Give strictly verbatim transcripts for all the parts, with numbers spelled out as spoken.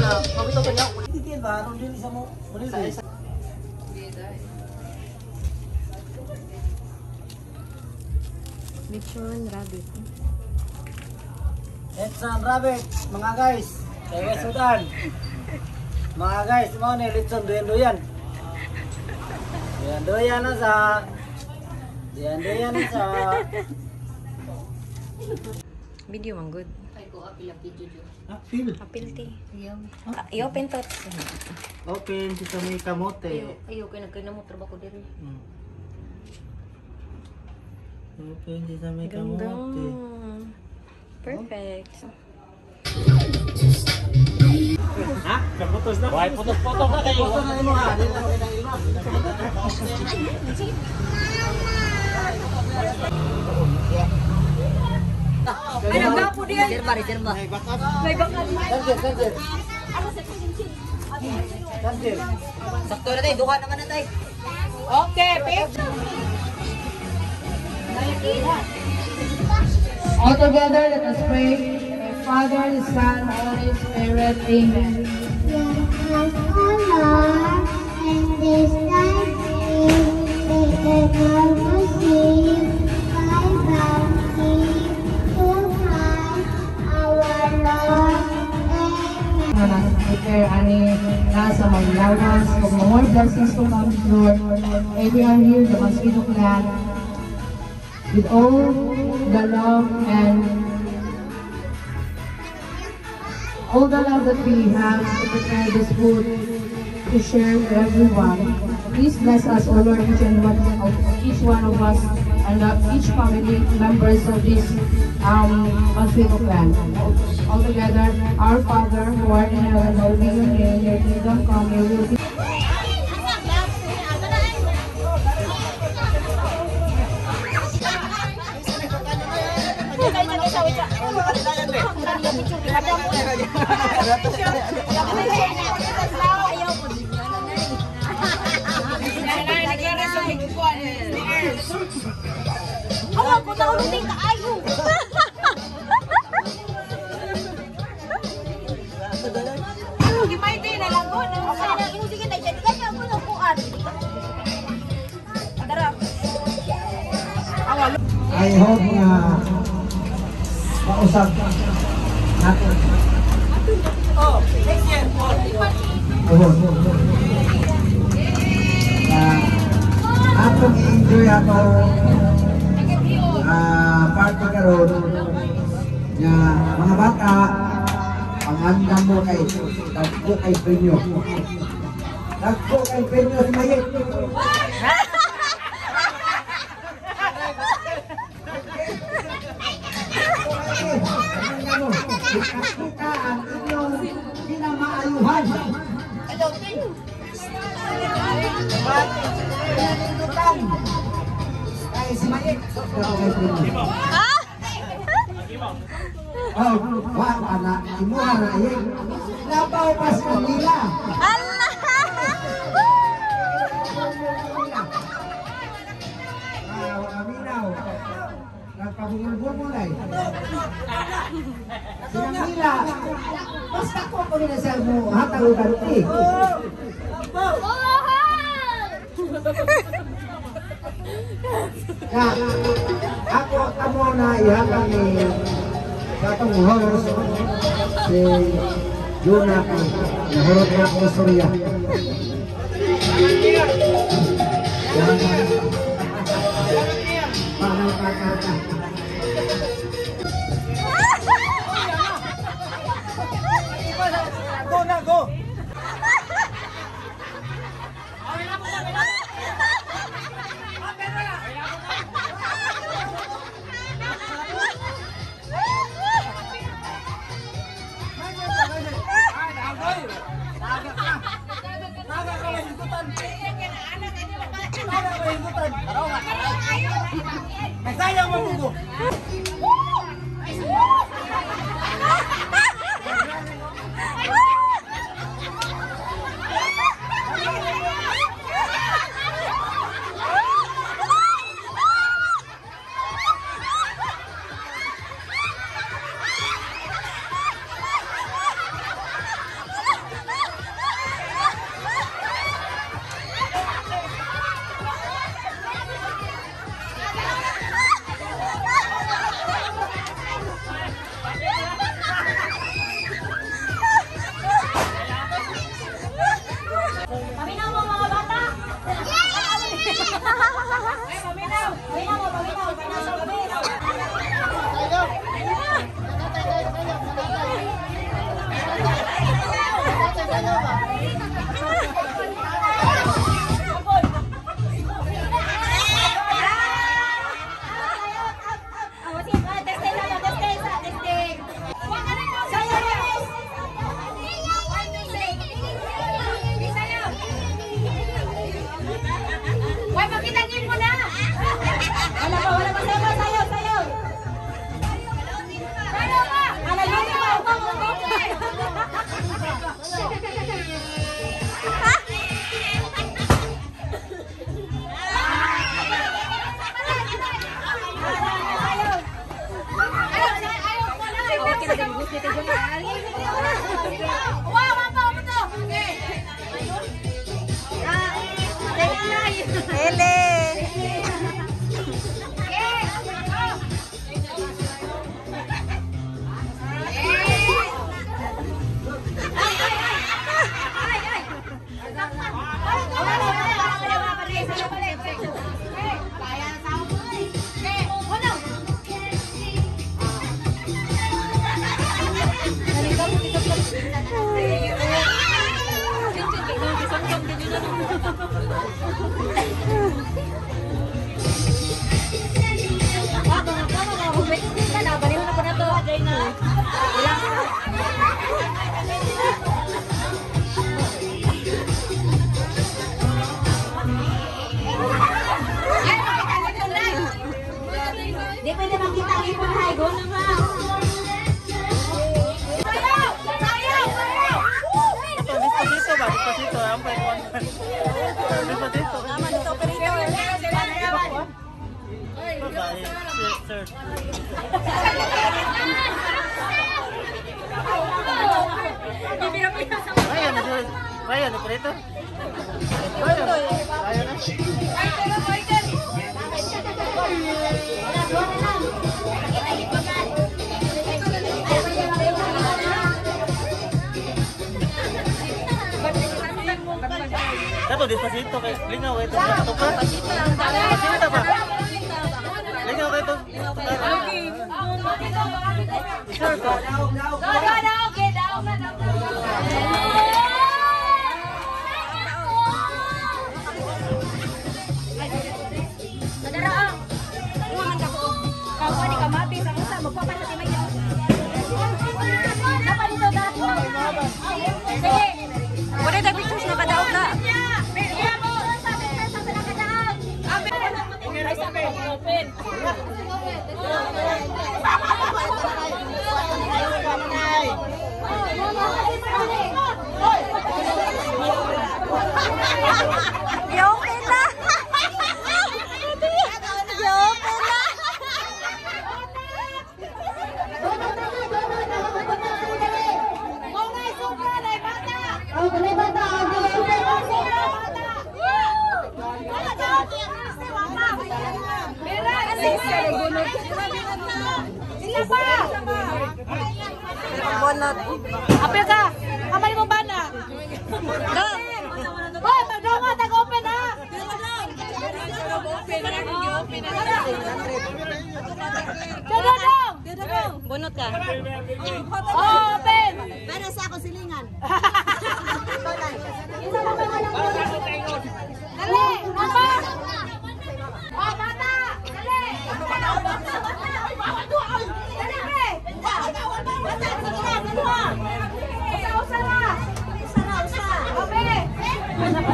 pabito ka niya. Titin ba? Anong din isa mo? Isa. Lechon rabbit. Lechon rabbit, mga guys. Kaya Sudan. Mga guys, mau nih lechon doyan-doyan. Doyan-doyan na sa. Doyan-doyan na sa. Video man good. Ay ko apil ang video jo. Apil. Apil ti. Ayaw. I-open to. Open dito may kamote. Ayaw kay nagkinamo trabaho diri. Hmm. Open dito may kamote. Perfect. Ha? Kaputos na. Why putos-putos na kayo? Putos na imo ha. Dili na kita imo. Ay nagapo diyan. Reserva, reserva. May bakat. May bakal. Kanjer, kanjer. Kanjer. Sakto na tay, duha naman na tay. Okay, pick. All together, let us pray. My Father, the Son, Holy Spirit. Amen. Let us, O Lord, in this time make the Lord receive thy bounty to Christ our Lord. Amen. Na nasa prepare ani nasa maglawas kung more blessings to come, Lord. May we are here, the Mosquito Clan, with all the love and all the love that we have to prepare this food to share with everyone. Please bless us, O Lord, each and one of each one of us and uh, each family members of this um Mosquito Clan. All together, our Father who art in heaven, hallowed be your name. Your kingdom come, your will be. Awa ko na ulit ka ayo. Gimay din na lang ko. Sana imo sige tay jadi kanya ko na kuan. Dara. I hope na mausap natin. Oh, next year. Oh. Uh, atong i-enjoy ako uh, part pa karon nga mga bata pangandam mo kay dagko kay premyo. Dagko kay premyo si Mayet. Kita ang inyong pinamaayuhan. Pinandutan. Kaya si Mayek. Oh, wak anak imuha na yun. Napaw pas kanila. Allah! Aminaw. Nagpabungul-bungulay. Sinangila. Basta ko ko nila sa mo hatalugan ti. Ya, ako kamo na ihapang ni katong horse si Juna ko nahurot na ako Surya. Paano kakata? Go na, go! Nagsayang mabugo. Wow, apa apa tuh? Ele. Di pwede makita ang ipon hay, go na nga. Sayaw! Sayaw! Sayaw! Despacito ba? Despacito. Ang pa ito. Despacito. Naman ito operator. Babae. Sir, sir. Ayan, nasa... Ayan, operator. Ayan. Ayan na. Dato despacito kay lingaw ito ito pa. Despacito ba? Lingaw kay ito. Sure to. Wala tayo pictures na kadaog na. I-open na! I-open na! Oh, kami bata, Bonot. Apil ka! Kamay mo ba na? Go! Hoy, mag-draw nga, tag-open ha! Dodong! Bonot ka. Oh, open! para sa ako silingan. Dali! Apa? Oh, bata! Dali! Dali, pre! Bata, sige na, dalawa! Usa-usa na! Usa-usa. Open!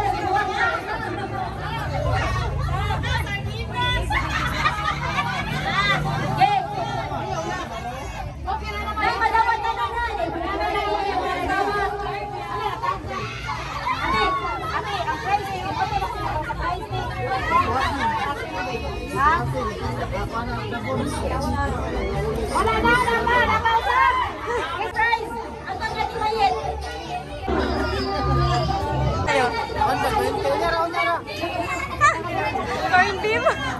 Okay na naman. Dapat na na na. Ate, ang price ay yung pati ako sa price ni. Ha? Wala na, wala na, napausa! May price! Ang tanggal ni Mayet! Tayo. Corn beef.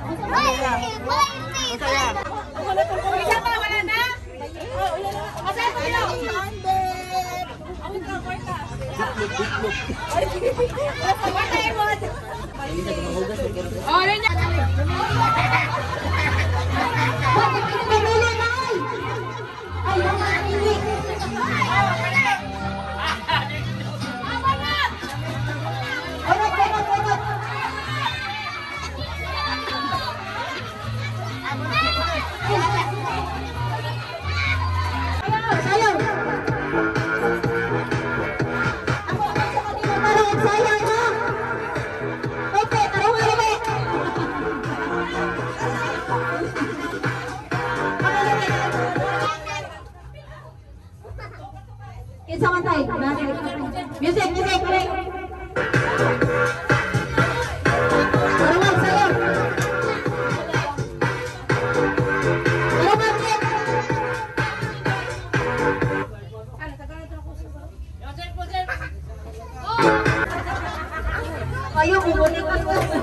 Isa pa, wala na? Masaya pa ilo? Kwarta, Emon! Oh, rin niya! Pamili na ay. Ay, mga pamili. Orot, orot, orot. Sayang. Ako, ako sa kanila parang sayang ha. Ope, tarong arawe. Kinsa man tay? Music, music, break. Tarungan sayang. Tarungan, break. kayo, bumuli ko.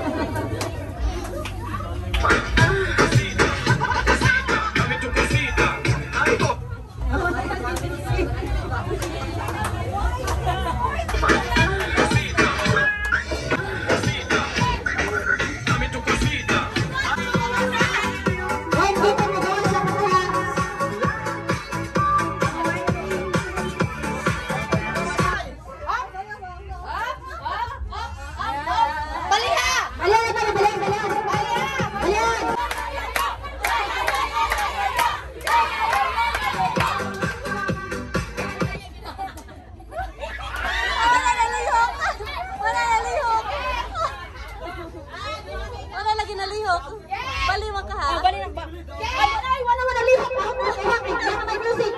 Bali man ka ha? Bali na ba? Ay, wala mo nalihok pa ako. Kaya kaya may music.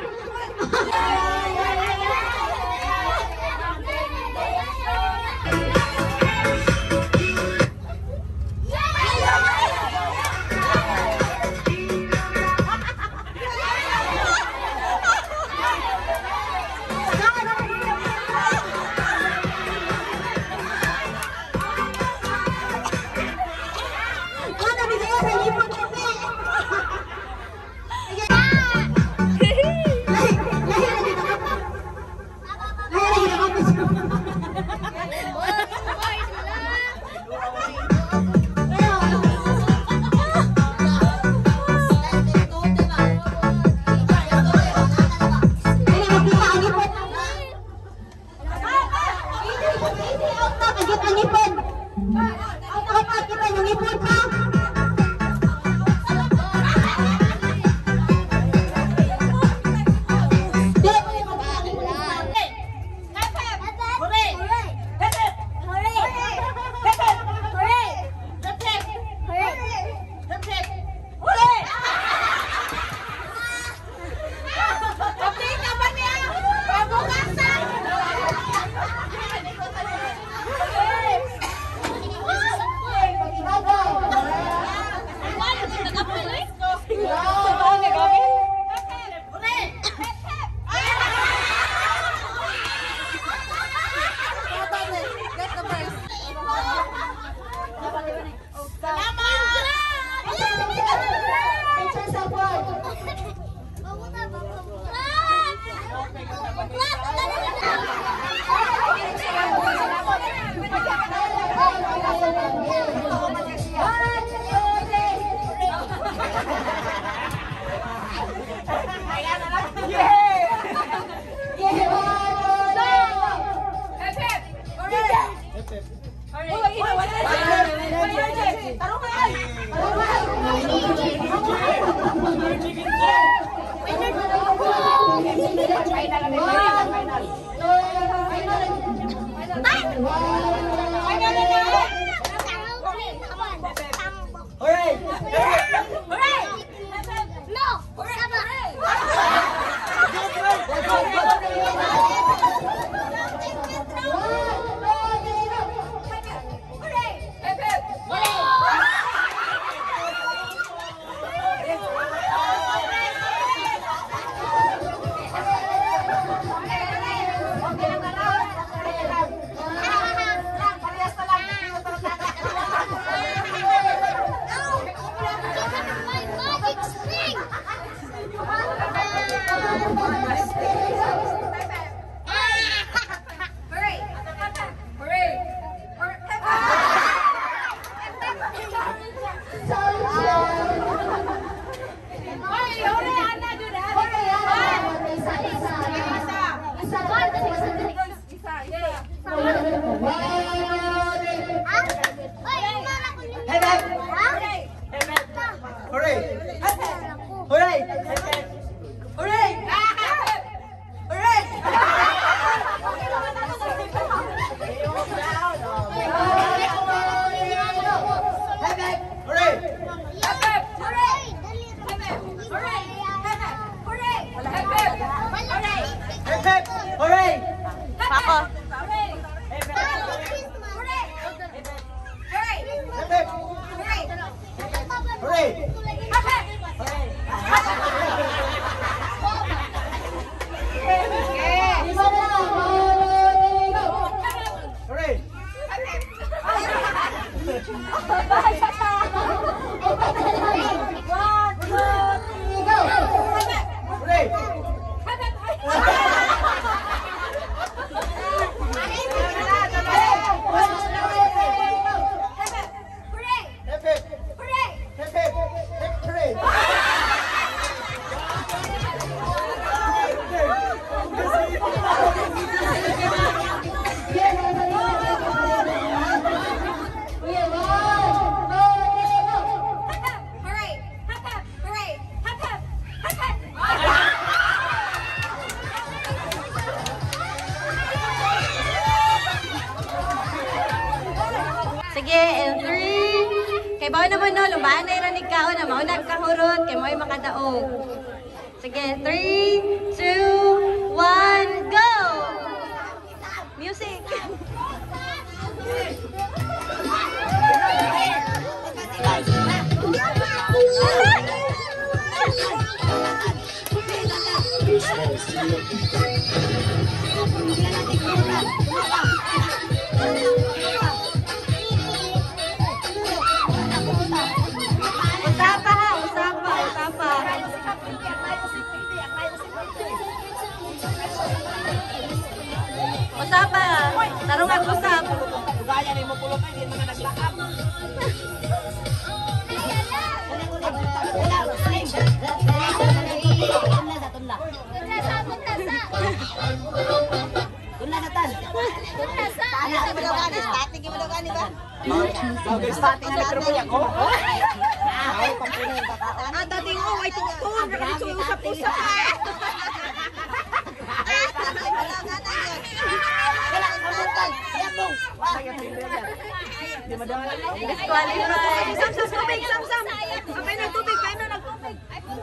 Hooray! Sige, and three. Kay bawa naman no, lumaan na yung kao na maunag kahurot, kay mo'y makadaog. Sige, three, two, one, go! Music! Usapa ha, usapa, usapa. Usapa, tarungan usap. Gaya ni mo pulot ay di mga naglakap. Tunla na tan. Tunla sa. Ano sa madogani? Static yung madogani ba? Bagay static na trumoy ako. Ay, pampunin ka ka. Ah, dating oh, ay tungtong. Usap-usap. Wala ang pulutan. Yabong. Disqualify. Sam, sam, tubig, sam, sam. Kapay ng tubig, kayo na nagtubig.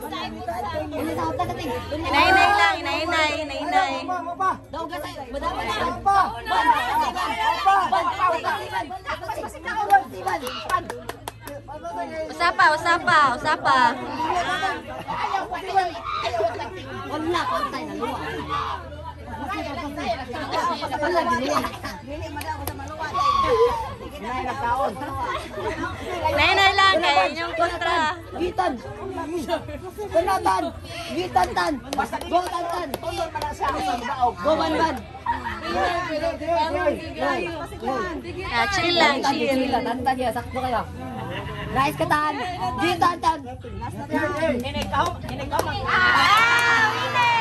Inainay lang, inainay, inainay. Daw ka tayo. Madama na. Usapa, usapa, usapa. Wala ko tayo na luwa. Inainay lang, kaya inyong kontra. Gitan. Tanatan. Gitan tan. Go tan tan. Go ban ban. Ah, chill lang, chill. Tanta niya, sakto kayo. Nice ka tan. Gitan tan. Inay ka, inay ka. Ah, winner!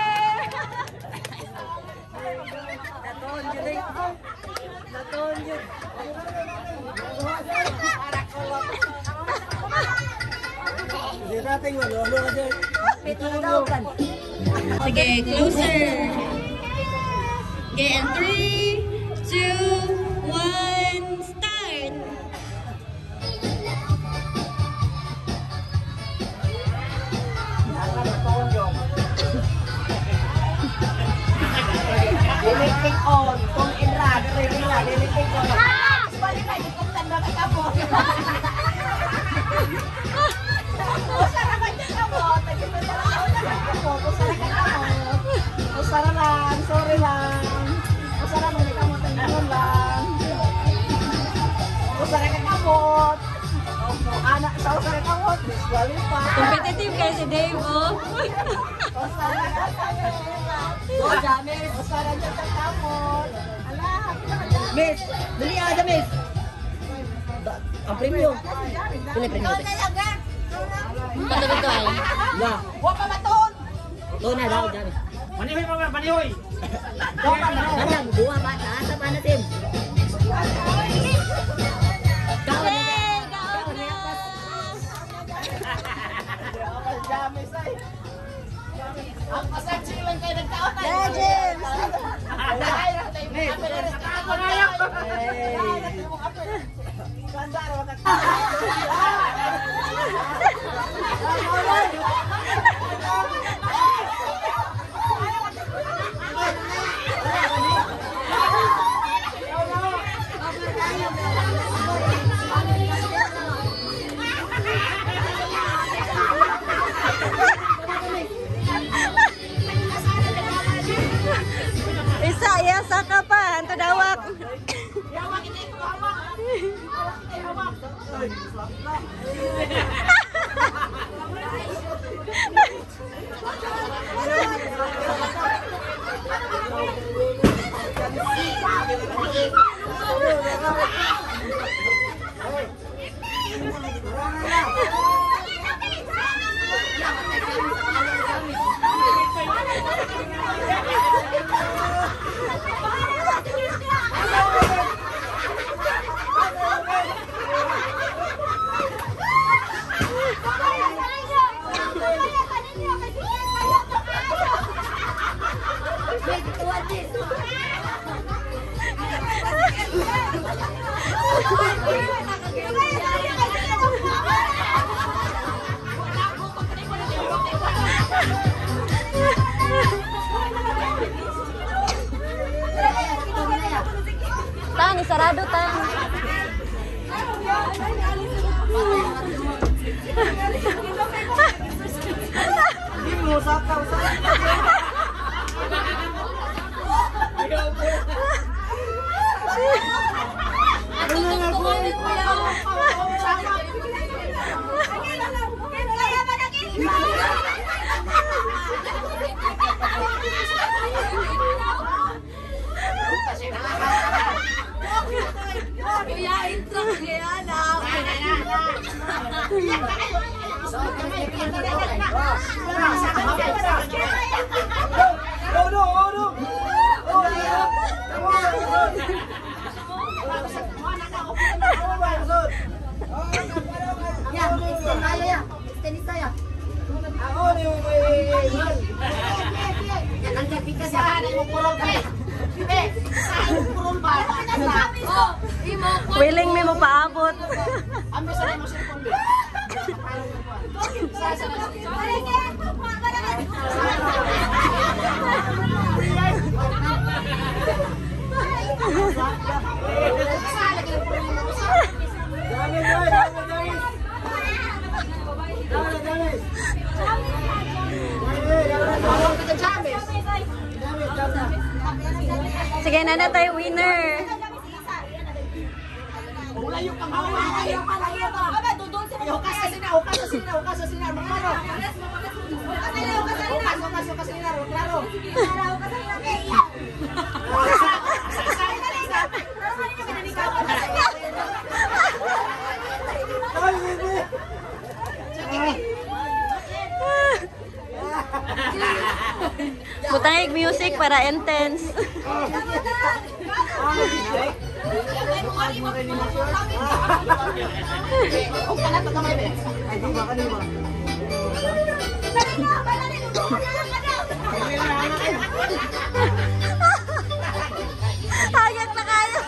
Sige, closer. Okay, and three, two, one, start. Lilitik on. Kung inra, nila, lilitik on. Ah! Balik kayo, kung tanda ka kamo. Usara ka niya kamo. Usara ka kamo. Usara lang, sorry lang. Usara mo, may kamo, tanong lang. Usara ka kamot. Anak, sa usara kamot, disqualify. Competitive kayo si Dave, oh. Usara ka kamot. Oh, James, usara niya sa kamot. Ala, Miss, beli aja, Miss. Ang premium. Pili premium. Ito talaga. Ito, ito, ay. Ya. Huwag ka maton. Ito na daw, James. Manihoy mga manihoy. Huwag ka maton. Kanang, buwa ba? Taasa pa na, Tim. Kawan na, Hey, gaon na! James ay. Ang pasansi lang kayo nagtaon ay. Yeah, James. Miss. Ako na yan. Kandaro, Isa, yasa ka pa. Anto dawak. hawak ini ko hawak. Hawak ini hawak. Tang, isarado tang. Willing may mo paabot. Sige na na tayo winner. Butangig music para intense. Hayat na kayo.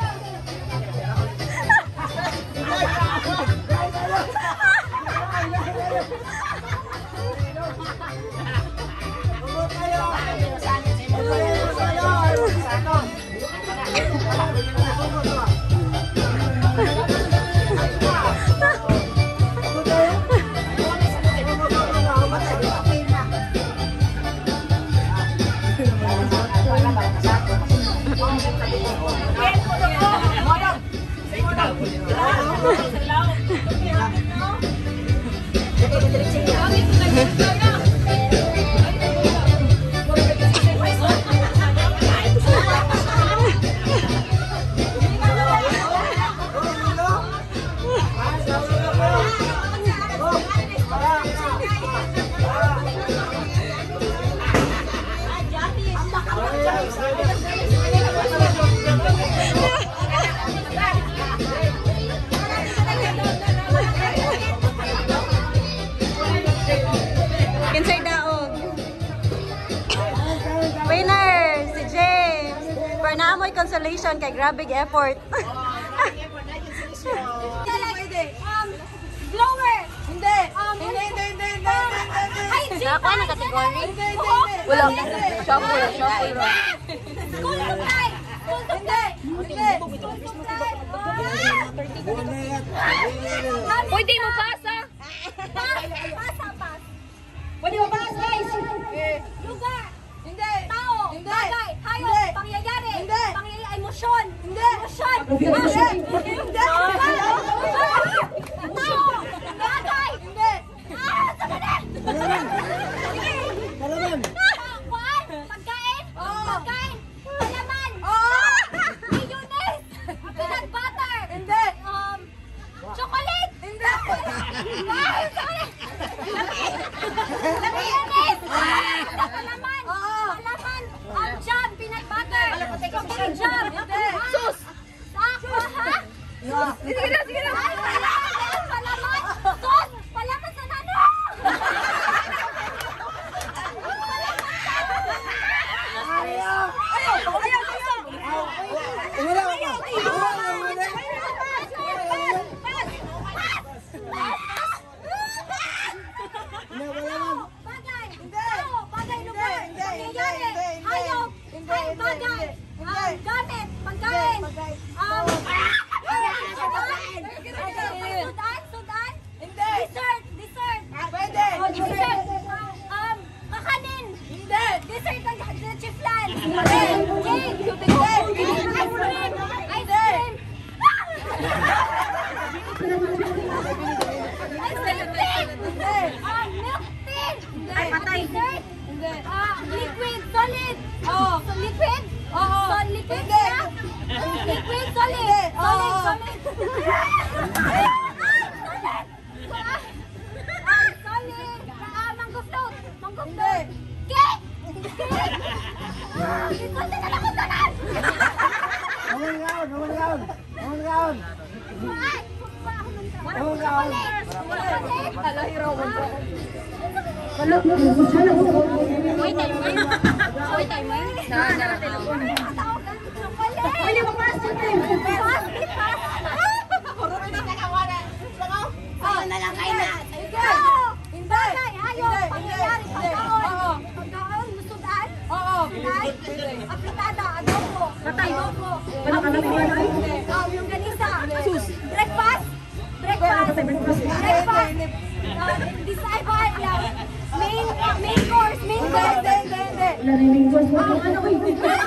Kinsay daog. Winner si James. For naamoy consolation kay grabing effort. Blower! Hindi! Hindi, hindi, hindi, hindi, hindi! Ako na kategory? Wala. Shuffle, shuffle. School supply! School supply! Hindi! School supply! Pwede mo pasa? Pass! Pasa, pass! Pwede mo pass, guys! Lugar! Hindi! Tao! Hindi! Bagay! Hayop! Hindi! Pangyayari! Hindi! Pangyayari! Emosyon! Hindi! Emosyon! Hindi! Hindi! Tao! Bagay! Hindi! Ah! Sabanin! Malaman! Kuan? Pagkain? Oo. Pagkain? Palaman? Oo. Mayonnaise? Peanut butter? Hindi! Um, chocolate? Hindi! Ah! Chocolate! Mayonnaise? Palaman? Oo. Palaman? Um, jam? Peanut butter? Strawberry jam? Hindi. Sus! Ako, ha? gamit, pagkain. Um, sudan, sudan. Hindi. Dessert, dessert. Pwede. Oh, dessert. Um, kakanin. Hindi. Dessert ng chiflan. Hindi. Cake. Hindi. Ice cream. Ice cream. Ice cream. Hindi. Ah, milk tea. Ay, patay. Dessert. Hindi. Ah, liquid, solid. Oo. So, liquid? Oo. So, liquid Hindi. na? Liquid, solid. Hindi. Solid, Oo. solid. Ah, ah, solid. Ah, mango float. Mango Hindi. float. Cake. Cake. Ito, sino na kung tanan? Naman gaon, naman gaon. Naman gaon. Ay, kumbahan ng tao. Naman gaon. Chocolate. Ala, hiraw mo po. Uy, timer. Uy, timer. Na, na, telepono. Pwede mo pass yung time. Pass, pass. Kurupin na nakawana. Ayaw na lang kayo na. Hindi. Bagay, ayaw. Hindi. Pangyayari, Hindi. pagkaon. Oo. Pagkaon, musugan. Oo. Sudan. Apritada, adobo. Patay. Adobo. Wala ka na ba yan? Um, yung ganisa. Breakfast. Breakfast. Breakfast. Uh, this ay ba lang? Main, main course, main Hindi, course. hindi, hindi, hindi. Narinig ko sa ano ko.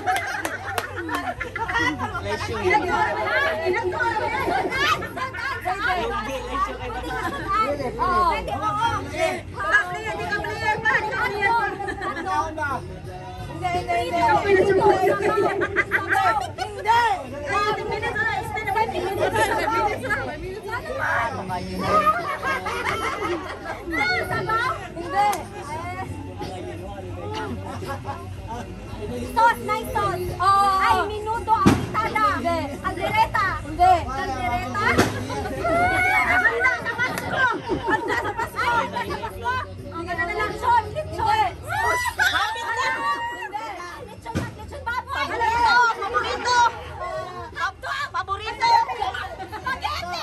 Sauce, nice sauce. Oo. Ay, minuto, agitada. Hindi. Caldereta. Hindi. Caldereta. Handa sa Pasko. Handa sa Pasko. Ay, handa sa Pasko. Ang ganda na lang. Lechon, lechon. Kapit na. Hindi. Lechon, lechon baboy. Paborito. Paborito. Kapto, paborito. Spaghetti.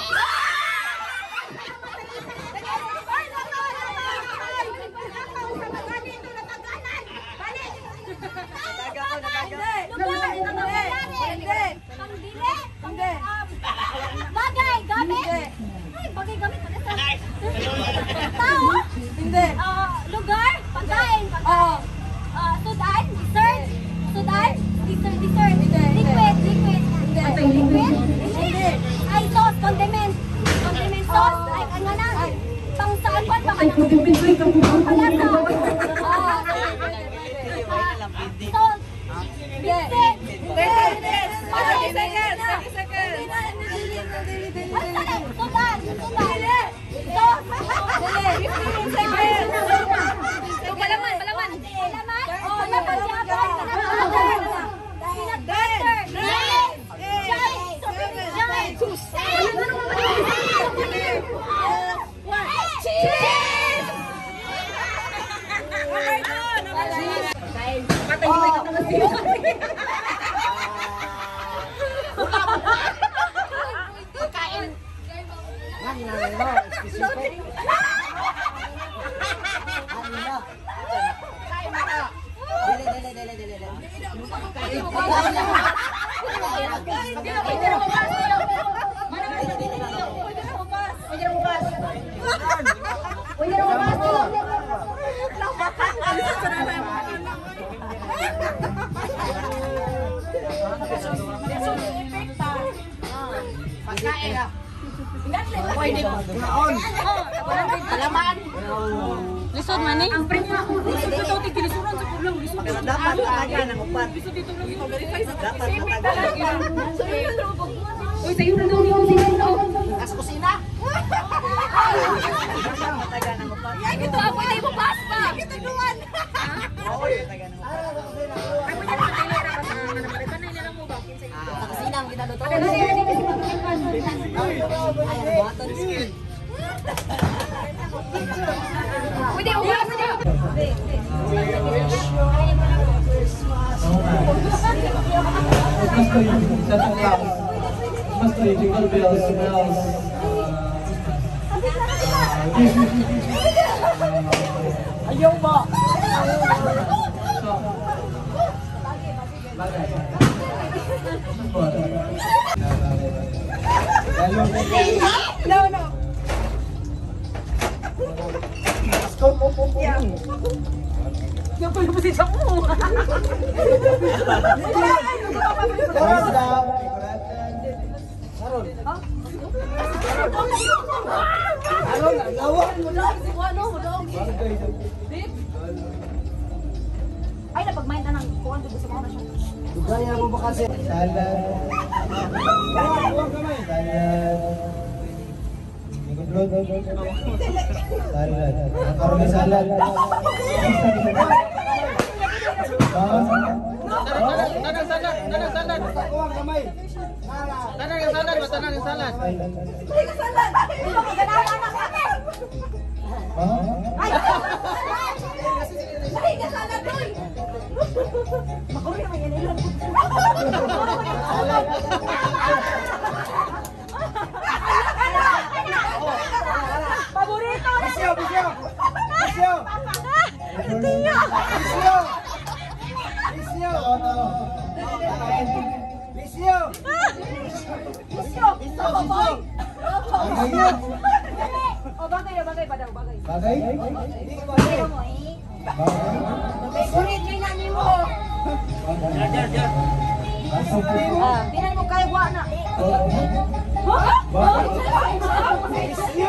Bagay, gamit. Ay, bagay, gamit. Tao. Hindi. Ah, lugar, pagkain, Oo. pagkain. Ah, sudan, dessert. Sudan, dessert, dessert. Hindi, hindi. Liquid, liquid. Hindi. Liquid? Hindi. Ay, sauce, condiment. Condiment sauce. Oo. Ay, ano na? Pang saan ba? Baka Ay, kupipintoy ka po. palasa. Ah, salt. Hindi. Hindi. Hindi. thirty seconds. thirty seconds. Sudan, sudan. Sauce. fifteen seconds. Palaman, palaman. Palaman? Oh, Palaman, palaman, palaman. palaman. Palaman. Peanut butter. Nine. Giant. Giant. Cheese. Patay mo ito na siya. Pagkain. Yan na ano, specific. Ano na? Kain mo ka. Dili, dili, dili, dili, dili. Hindi mo ba? Hindi mo ba? Pagkain. Pwede mo. Alaman. Lisod man eh. Ang premyo. Ito ti gilisuran sa kulong. Pero dapat talaga ng upat. Dapat matagal. Uy, sayo na daw niyo sila. As kusina. Matagal ng upat. Ay, ito ako, hindi mo pasta. Ito duwan. Oo, matagal ng upat. Sa kusina ang ginado to. Ay, buhaton skin. Pwede, uwas niyo. Basta yung jingle bells, bells. Ayaw ba? So, bagay. No, no. Yeah. Yung pala po si Samu. Ay, napag-mind na ng kuwan dito sa mga siya. Gaya mo ba kasi? Salad. Salad. Nakaroon may salad. Tanang salad, tanang salad. Kuha kamay. Tanang yung salad, tanang yung salad. Hindi ka salad! Hindi ka maganawa na kami! Ay! Ay, ka salad doy! Makuri naman yan ilan. Paborito! Bisyo, bisyo! Bisyo! Bisyo! Bisyo! Bisyo! Bisyo! Bisyo! Boy! Bisyo! O bagay, o bagay pa daw, bagay. Bagay? Hindi ko bagay. Bagay, sulit kay nani mo. Diyan, diyan, diyan. Ah, tinan mo kay wa na. Bisyo!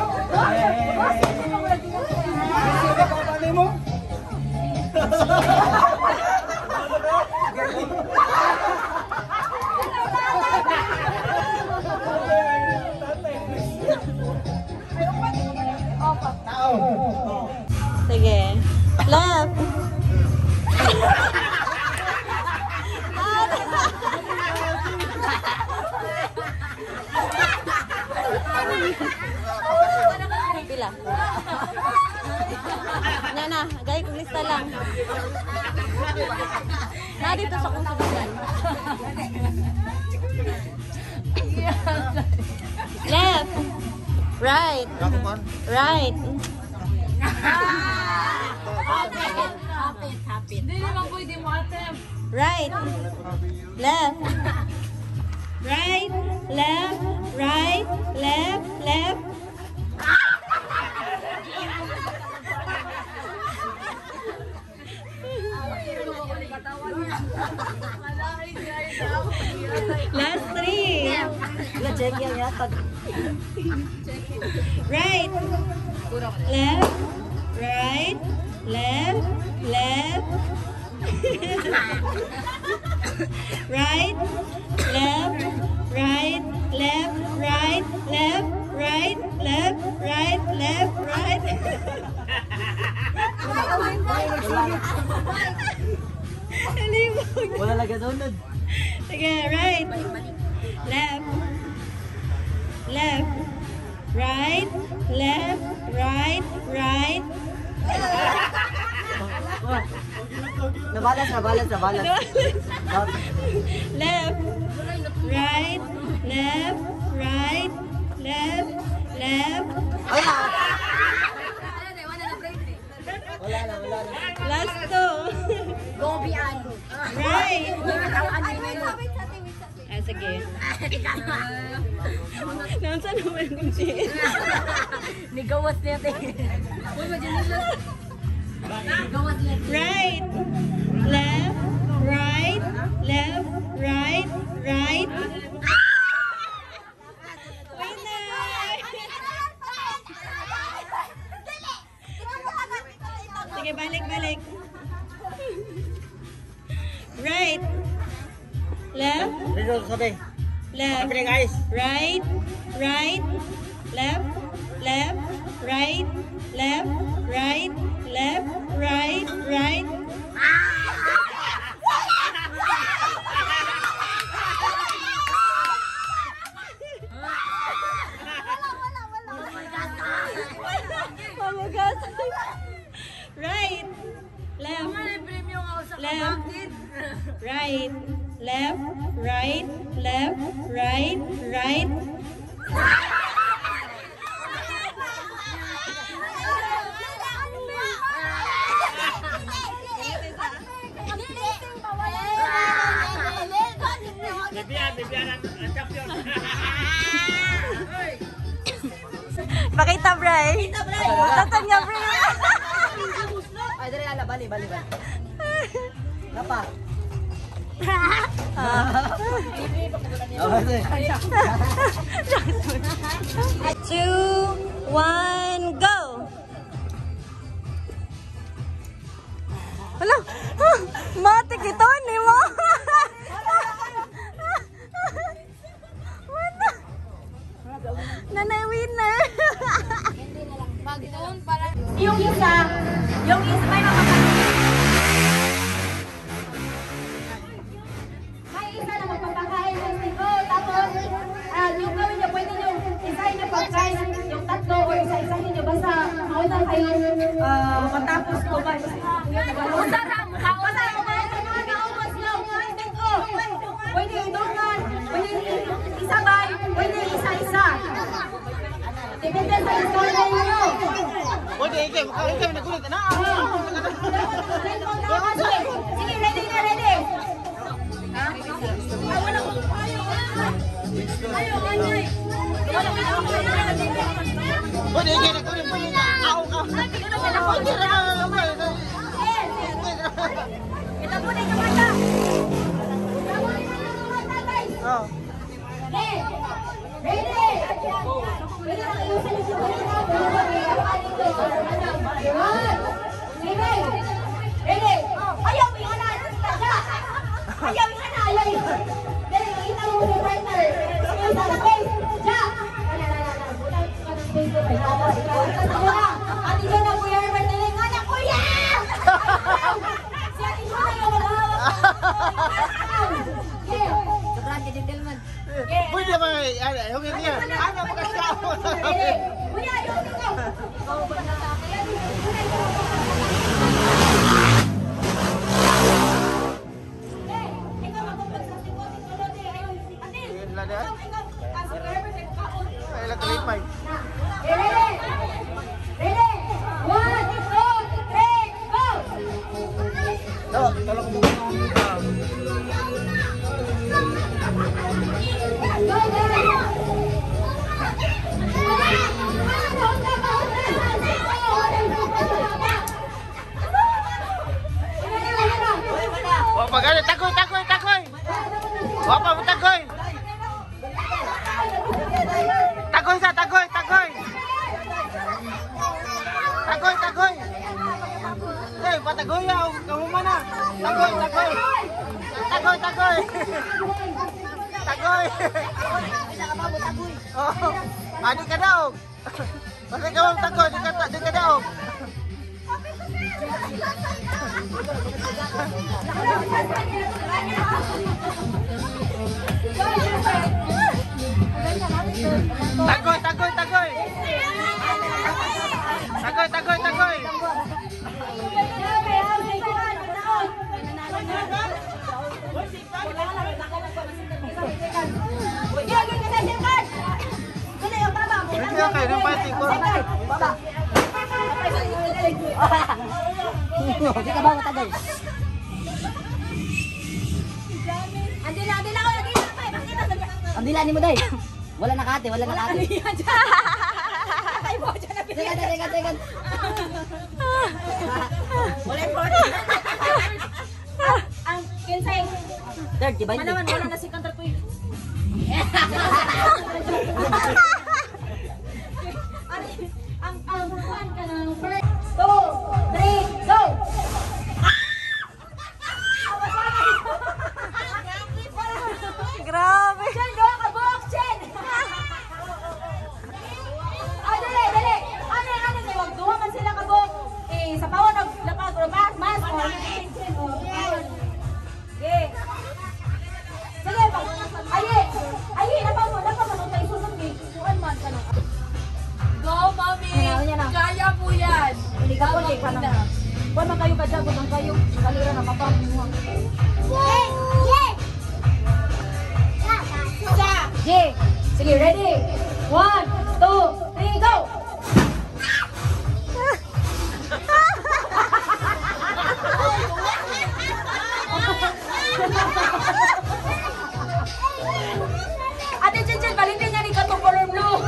Sige. Left. Pila. Na na, gaya kong lista lang. Na dito sa kung subukan. Left. Right. Right. Right. Left. Right. Left. Right. Left. Left. Last three. Check yan yata. Right. Left. Right. Left. Left. Right. Left. Right. Left. Right. Left. Right. Left. Right. Left. Right. Halibog. Wala lang ganun. Sige, right. Left. Left. Right. Left. Right. Right. Nabalas, nabalas, nabalas. Left. Right. Left. Right. Left. Left. Wala na, wala na. Last two. Go beyond. Right. Ay, wait, wait, Ah, sige. Nansa naman kung siya. Nigawas niya, te. Nigawas niya. Right. Left. Right. Left. Right. Right. Sige, balik, balik. Right. Left. Dito sabi. Left. Sabi guys. Right. Right. Left. Left. Right. Left. Right. Left. Right. Right. Mamugas. Right. Left. Left. Right. Left. Right. Left. Right. Right. Bibian, bibian ang champion. Pakita, Bray. Pakita, Bray. Tatan niya, Bray. Ay, dali ala, bali, bali, bali. Napa? Two, one, go! Hala! Ah, matik ito, ni mo! Wala! Nanay winner! Yung isa, yung isa may makapagpapain. May isa na magpapakain ng siko. Tapos, ah, yung gawin niyo, pwede niyo isahin niyo pagkain yung tatlo o isa-isahin niyo. Basta mauna kayo ah, matapos kumain. Basta na, basta kumain sa mga naubos lang. Pwede idungan, pwede isabay, pwede isa-isa. Depende sa istorya niyo. Pwede, ikaw, ikaw, ikaw, nagulit na. Sige, ready na, ready. Pwede, ikaw, nagulit pa yun. Ako, ako. Pwede na, Kita muna yung mata. oh. Ready? Ready? Ready? Ayaw, may ana. Ayaw, may ana. Ayaw. Dali, kita mo yung partner. Sa face. Ja. Ate Jona, Kuya Herbert, dali. Anak, Kuya! Si Ate Jona yung maghahawak. Okay. Sobrang gentleman. Pwede ba, ayaw nga niya. Ano ba kasi ako? Kuya, ayaw ikaw. Ikaw magpapag sa sikot. Ikaw, ayaw. Ate, ikaw, ikaw. Kaso, Kuya Herbert, ikaw. Ay, nagkalipay. Ready? Ready? One, two, three, go! Oh, tolong mo. Go, go! Wah, pagano, takoy, takoy, takoy. Wapa mo takoy. Takoy sa, takoy, takoy. Takoy, takoy. Eh, patagoy yaw, kamu mana? Takoy, takoy. Takoy, takoy. Takoy. Oh, adik ka daw. Bakit ka mong takoy, di ka, di ka daw. Tagoy, tagoy, tagoy. Tagoy, tagoy, tagoy. Hindi ka kayo ng pati ko. Hindi ka ba matagay? Andi na, andi na ako lagi. Ang dilani mo, day. Wala nakate, wala nakate. Teka, teka, teka. Wala po. Ang kinsay. Third, di ba? Manaman, wala na si Kantar Puy. Ang ang buwan ka ng first. Two, three, go! Grabe! Chen, doon ka, buhok, Chen! Ay, dali, dali! Ano, ano, dali, wag duha man sila ka, buhok. Eh, sa pawon, naglapag, mas, mas, o, okay. Sige, pag, aye, aye, napa mo, napa mo, tayo susunod, eh. Kuhan man ka na. Go, mami! Ano, yan na. Kaya po yan! Hindi ka po, eh, kanang. Kuhan man kayo, kadyagot ang kayo. Kalira na, mapamuha. Yeah! Yeah! J. Sige, ready? One, two, three, go! Ate Chinchin, balitin niya ni Katong Color Blue.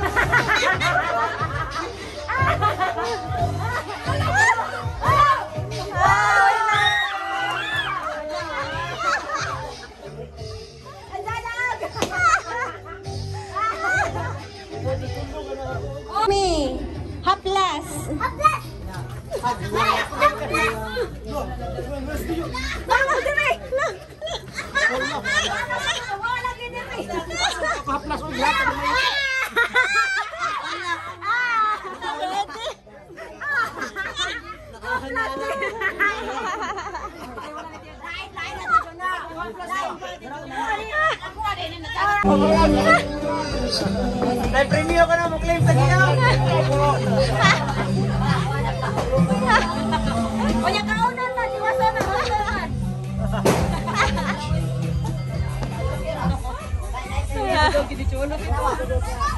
Me, haplas. Haplas! Haplas! Haplas! Mama, dire! Wala ka dire! Haplas mo lahat ng mga May premium ka na mo claim sa ginaw. Kuya, kaunan na! Diwasan na! Diwasan na!